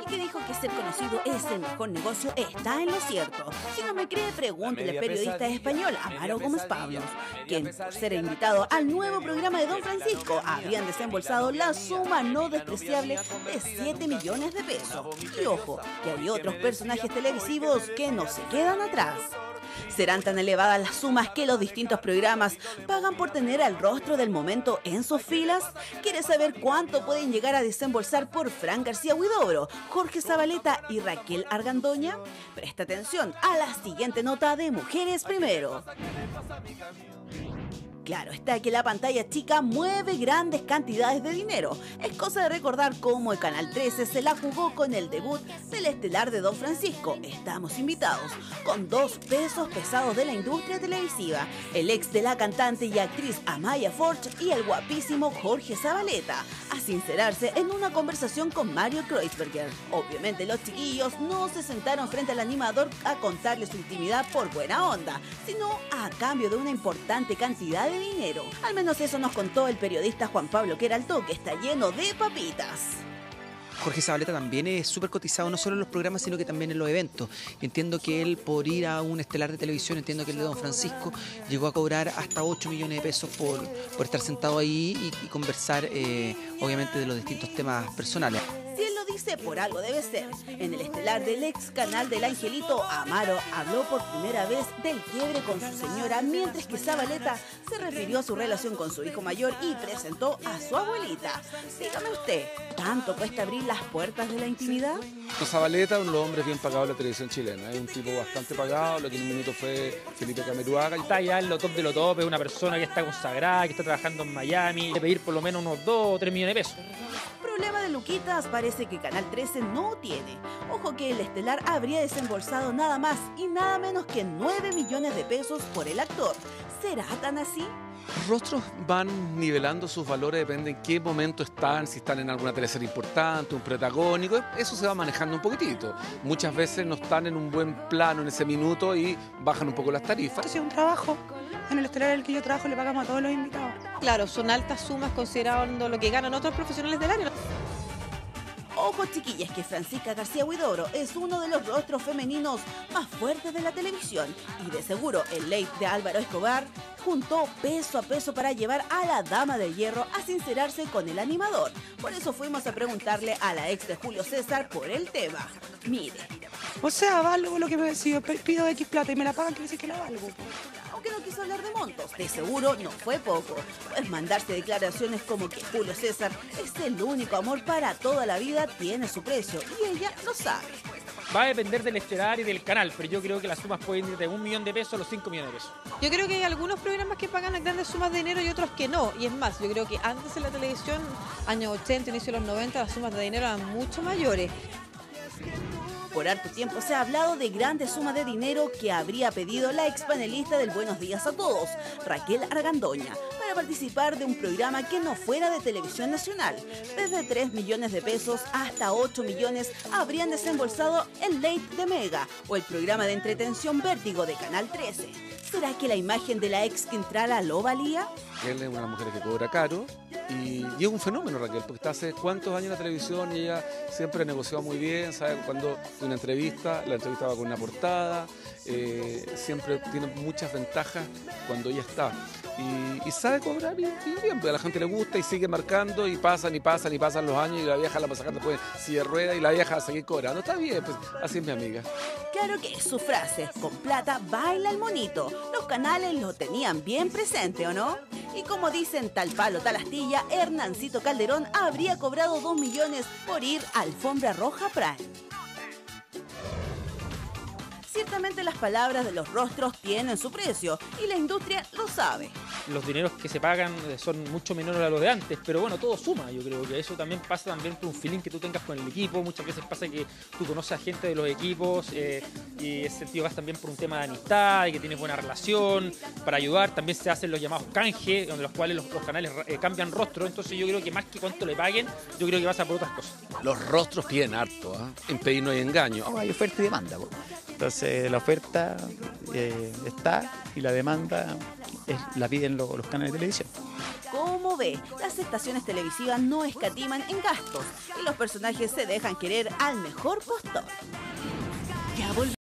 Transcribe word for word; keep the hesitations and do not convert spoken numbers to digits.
que dijo que ser conocido es el mejor negocio está en lo cierto. Si no me cree, pregúntele al periodista español Amaro Gómez Pablos, quien, por ser invitado al nuevo programa de Don Francisco, habrían desembolsado la suma no despreciable de siete millones de pesos. Y ojo, que hay otros personajes televisivos que no se quedan atrás. ¿Serán tan elevadas las sumas que los distintos programas pagan por tener al rostro del momento en sus filas? ¿Quieres saber cuánto pueden llegar a desembolsar por Fran García Huidobro, Jorge Zabaleta y Raquel Argandoña? Presta atención a la siguiente nota de Mujeres Primero. Claro está que la pantalla chica mueve grandes cantidades de dinero. Es cosa de recordar cómo el Canal trece se la jugó con el debut del estelar de Don Francisco. Estamos invitados con dos pesos pesados de la industria televisiva, el ex de la cantante y actriz Amaya Forch y el guapísimo Jorge Zabaleta, a sincerarse en una conversación con Mario Kreuzberger. Obviamente los chiquillos no se sentaron frente al animador a contarle su intimidad por buena onda, sino a cambio de una importante cantidad de dinero. Al menos eso nos contó el periodista Juan Pablo Queraltó, que está lleno de papitas. Jorge Zabaleta también es súper cotizado, no solo en los programas, sino que también en los eventos. Entiendo que él, por ir a un estelar de televisión, entiendo que el de Don Francisco, llegó a cobrar hasta ocho millones de pesos por, por estar sentado ahí y, y conversar, eh, obviamente, de los distintos temas personales. Si él lo dice, por algo debe ser. En el estelar del ex canal del Angelito, Amaro habló por primera vez del quiebre con su señora, mientras que Zabaleta se refirió a su relación con su hijo mayor y presentó a su abuelita. Dígame usted, ¿tanto cuesta abrir las puertas de la intimidad? Zabaleta es uno de los hombres bien pagados de la televisión chilena. Es un tipo bastante pagado. Lo que en un minuto fue Felipe Cameruaga. Está ya en lo top de lo top. Es una persona que está consagrada, que está trabajando en Miami. De pedir por lo menos unos dos o tres millones de pesos. Problema de Luquitas parece que Canal trece no tiene. Ojo que el estelar habría desembolsado nada más y nada menos que nueve millones de pesos por el actor. ¿Será tan así? Los rostros van nivelando sus valores, depende en qué momento están, si están en alguna teleserie importante, un protagónico, eso se va manejando un poquitito. Muchas veces no están en un buen plano en ese minuto y bajan un poco las tarifas. Esto es un trabajo. En el estelar en el que yo trabajo le pagamos a todos los invitados. Claro, son altas sumas considerando lo que ganan otros profesionales del área. Ojo, chiquillas, que Francisca García Huidobro es uno de los rostros femeninos más fuertes de la televisión y de seguro el late de Álvaro Escobar juntó peso a peso para llevar a la dama de hierro a sincerarse con el animador. Por eso fuimos a preguntarle a la ex de Julio César por el tema. Mire. O sea, valgo lo que me si yo pido X plata y me la pagan, quiere decir que la valgo. Aunque no quiso hablar de montos, de seguro no fue poco. Pues mandarse declaraciones como que Julio César es el único amor para toda la vida tiene su precio y ella lo sabe. Va a depender del estelar y del canal, pero yo creo que las sumas pueden ir de un millón de pesos a los cinco millones de pesos. Yo creo que hay algunos programas que pagan grandes sumas de dinero y otros que no. Y es más, yo creo que antes en la televisión, años ochenta, inicio de los noventa, las sumas de dinero eran mucho mayores. Por harto tiempo se ha hablado de grandes sumas de dinero que habría pedido la ex panelista del Buenos Días a Todos, Raquel Argandoña, para participar de un programa que no fuera de televisión nacional. Desde tres millones de pesos hasta ocho millones habrían desembolsado el Late de Mega o el programa de entretención Vértigo de Canal trece. ¿Será que la imagen de la ex Quintrala lo valía? Él es una mujer que cobra caro y, y es un fenómeno, Raquel, porque está hace cuántos años en la televisión y ella siempre ha negociado muy bien, sabe cuando una entrevista, la entrevista va con una portada, eh, siempre tiene muchas ventajas cuando ella está. Y, y sabe cobrar y, y bien, porque a la gente le gusta y sigue marcando y pasan y pasan y pasan los años y la vieja la va a sacar después silla de rueda y la vieja va a seguir cobrando. Está bien, pues así es mi amiga. Claro que es su frase, con plata baila el monito. Los canales lo tenían bien presente, ¿o no? Y como dicen tal palo, tal astilla, Hernancito Calderón habría cobrado dos millones por ir a Alfombra Roja Prime. Ciertamente las palabras de los rostros tienen su precio y la industria lo sabe. Los dineros que se pagan son mucho menores a los de antes, pero bueno, todo suma. Yo creo que eso también pasa también por un feeling que tú tengas con el equipo. Muchas veces pasa que tú conoces a gente de los equipos eh, y ese sentido vas también por un tema de amistad y que tienes buena relación para ayudar. También se hacen los llamados canje, donde los cuales los, los canales eh, cambian rostro. Entonces yo creo que más que cuánto le paguen, yo creo que pasa por otras cosas. Los rostros piden harto, ¿eh? En pedir no hay engaño. No, hay oferta y demanda. Po. Entonces la oferta eh, está y la demanda es, la piden los, los canales de televisión. ¿Cómo ve, las estaciones televisivas no escatiman en gastos y los personajes se dejan querer al mejor postor. Ya volvemos.